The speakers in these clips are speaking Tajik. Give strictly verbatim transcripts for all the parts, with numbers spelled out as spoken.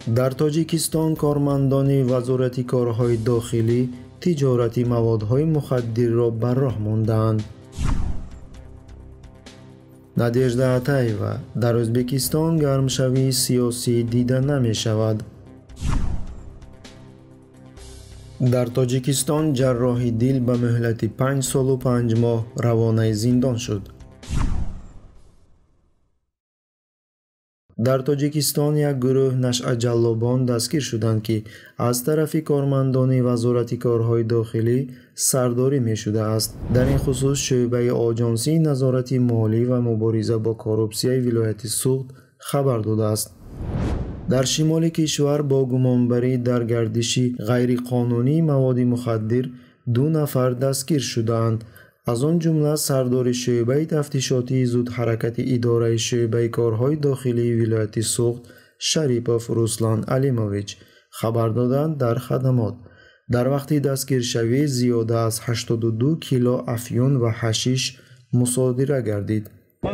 در تاجیکستان کارمندان وزارت کارهای داخلی تجارت موادهای مخدر را بر راه ماندند. نادیژدا عطایeva در ازبکستان گرمشوی سیاسی دیده نمی شود. در تاجیکستان جراح دل به مهلت پنج سال و پنج ماه روانه زندان شد. در تاجیکستان یک گروه نشأه جلابان دستگیر شدند که از طرف کارمندان وزارت کارهای داخلی سرداری می شده است. در این خصوص شعبه آژانسی نظارت مالی و مبارزه با کورپسیون ولایت سوخت خبر داده است. در شمال کشور با گمانبری در گردش غیرقانونی مواد مخدر دو نفر دستگیر شدند. از آن جمله سردار شعبه تفتیشاتی زود حرکت اداره شعبه کارهای داخلی ولایت سوخت شریپوف روسلان علیمویچ خبر دادند در خدمات در وقتی دستگیر شوی زیاده از هشتاد و دو کیلو افیون و حشیش مصادره گردید.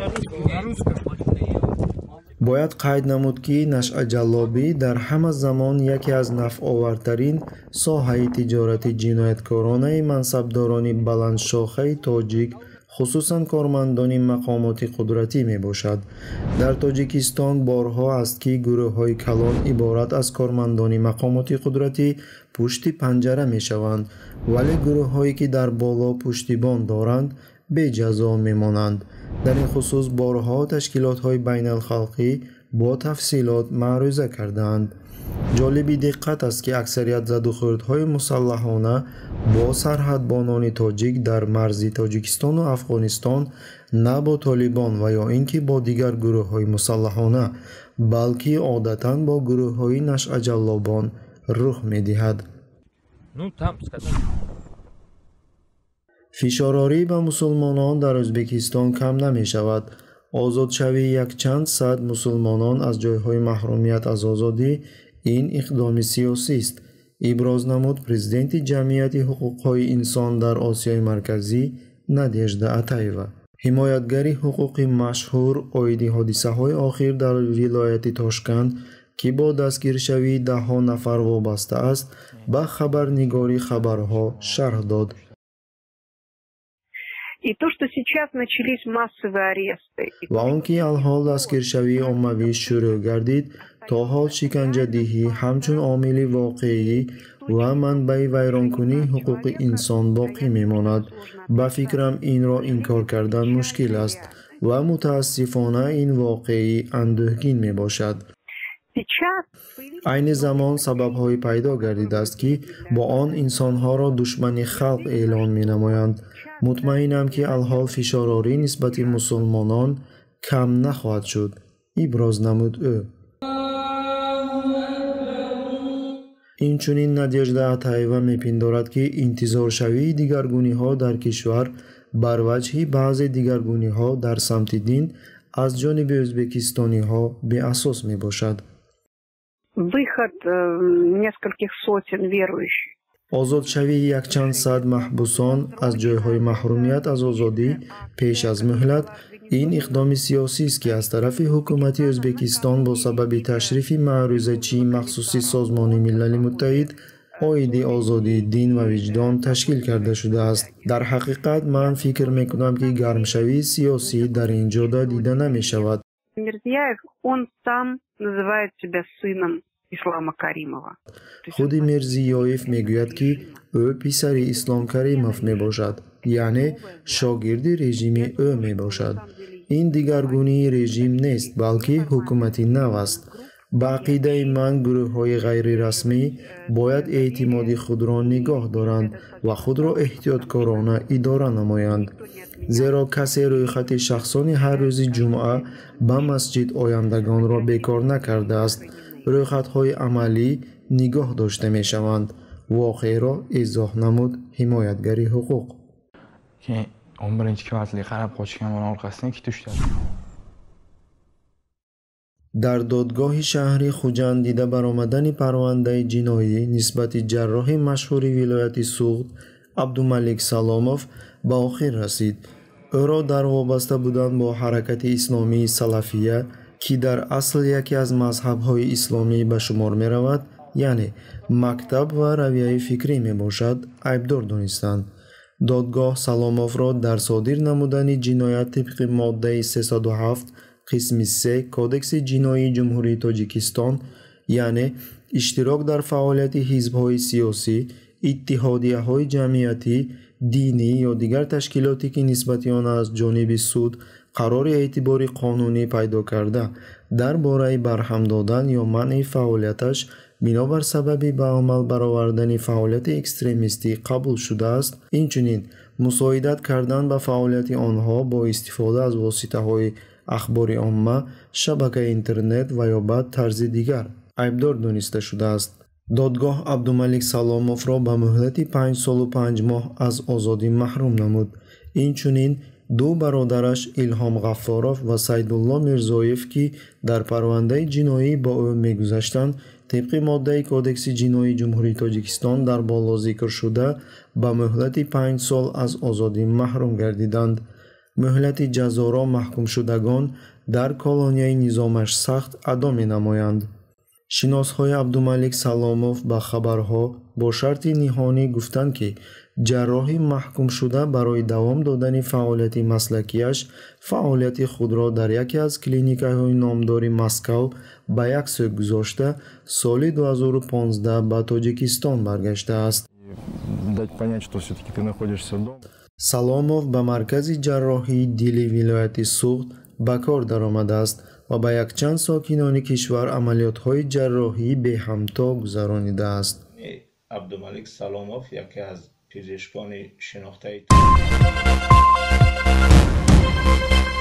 باید قید نمود که نشأه جلابی در همه زمان یکی از نفع‌آورترین ساحه تجارت جنایتکارانه منصبداران بلندشاخه تاجیک خصوصاً کارمندان مقامات قدرتی می باشد. در تاجیکستان بارها است که گروه های کلان عبارت از کارمندان مقامات قدرتی پشت پنجره می شوند، ولی گروه هایی که در بالا پشتیبان دارند به جزا می مانند. در این خصوص بارها تشکیلات های بین الخلقی با تفصیلات معروضه کردند. جالب دقت است که اکثریت زدوخوردهای مسلحانه با سرحدبانان تاجیک در مرز تاجیکستان و افغانستان نه با طالبان و یا اینکه با دیگر گروه های مسلحانه بلکه عادتاً با گروه های نشأه جلابان رخ می دهد. فشارآوری به مسلمانان در ازبکستان کم نمی شود. آزادشوی یک چند صد مسلمانان از جایهای محرومیت از آزادی این اقدام سیاسی است، ابراز نمود پرزیدنت جمعیت حقوقهای انسان در آسیای مرکزی نادیژدا عطایeva. حمایتگری حقوقی مشهور اویدی حادثه های آخر در ولایت تاشکند که با دستگیر شوی ده ها نفر وابسته است به خبرنگاری خبرها شرح داد. و آنکه الحال دستگیرشوی عمومی شروع گردید تا حال شکنجه دهی همچون عامل واقعی و منبع ویرانکنی حقوق انسان باقی میماند. به فکرم این را انکار کردن مشکل است و متاسفانه این واقعی اندوهگین می باشد. عین زمان سبب های پیدا گردیده است که با آن انسانها را دشمن خلق اعلان می نمایند. مطمئنم که الحال فشارآوری نسبت مسلمانان کم نخواهد شد، ابراز نمود او. اینچنین نادیژدا عطایeva میپندارد که انتظار شوی دیگرگونی ها در کشور بر وجه بعض دیگرگونی ها در سمت دین از جانب ازبکستانی ها به اساس می باشد. آزادشوی یک چند صد محبوسان از جایهای محرومیت از آزادی پیش از مهلت این اقدام سیاسی است که از طرف حکومت ازبکستان با سبب تشریف معروضه چی مخصوصی سازمان ملل متحد عاید آزادی دین و وجدان تشکیل کرده شده است. در حقیقت من فکر میکنم که گرمشوی سیاسی در اینجا دیده نمی شود. خود میرزیایف میگوید که او پسر اسلام کریموف می باشد، یعنی شاگرد رژیم او می باشد. این دیگرگونی رژیم نیست بلکه حکومتی نو است. با عقیده من گروه های غیر رسمی باید اعتماد خود را نگاه دارند و خود را احتیاطکارانه اداره نمایند، زیرا کسی روی خط شخصان هر روز جمعه به مسجد آیندگان را بیکار نکرده است. روی خطهای عملی نگاه داشته می شوند. واقعی را ایضاح نمود حمایتگری حقوق. که اون برنجی که وصلی خراب خوشکم اون آرقاسته که توش داد. در دادگاه شهری خوجند دیده برآمدن پرونده جنایی نسبت جراح مشهور ولایت سوخت عبدالملک سلاموف به آخر رسید. او را در وابسته بودن با حرکت اسلامی سلفیه ки дар асл яке аз мазҳабҳои исломӣ ба шумор меравад, яъне мактаб ва равияи фикрӣ мебошад, айбдор донистанд. додгоҳ Саломовро дар содир намудани ҷиноят тибқи моддаи сесаду ҳафт қисми се Кодекси ҷиноии Ҷумҳурии Тоҷикистон, яъне иштирок дар фаъолияти ҳизбҳои сиёсӣ, иттиҳодияҳои ҷамъиятӣ, динӣ ё дигар ташкилоте ки нисбати он аз ҷониби суд қарори эътибори қонунӣ пайдо карда дар бораи барҳам додан ё манъи фаъолияташ бинобар сабаби ба амал баровардани фаъолияти экстремистӣ қабул шудааст, инчунин мусоидат кардан ба фаъолияти онҳо бо истифода аз воситаҳои ахбори омма, шабакаи интернет ва ё баъд тарзи дигар айбдор дониста шудааст. додгоҳ Абдумалик Саломовро ба муҳлати панҷ солу панҷ моҳ аз озодӣ маҳрум намуд. Инчунин ду бародараш Илҳом Ғаффоров ва Сайдулло Мирзоев, ки дар парвандаи ҷиноӣ бо ӯ мегузаштанд, тибқи моддаи Кодекси ҷиноии Ҷумҳурии Тоҷикистон дар боло зикр шуда ба муҳлати панҷ сол аз озодӣ маҳрум гардиданд. муҳлати ҷазоро маҳкумшудагон дар колонияи низомаш сахт адо менамоянд. шиносҳои Абдумалик Саломов ба хабарҳо бо шарти ниҳонӣ гуфтанд, ки ҷарроҳи маҳкумшуда барои давом додани фаъолияти маслакиаш фаъолияти худро дар яке аз клиникаҳои номдори Москав ба як сӯ гузошта, соли ду ҳазору понздаҳ ба Тоҷикистон баргаштааст. Саломов ба маркази ҷарроҳии дили вилояти Суғд ба кор даромадааст ва ба якчанд сокинони кишвар амалиётҳои ҷарроҳӣ беҳамто гузаронидааст. Абдумалик Саломов яке аз пизишкони шинохтаи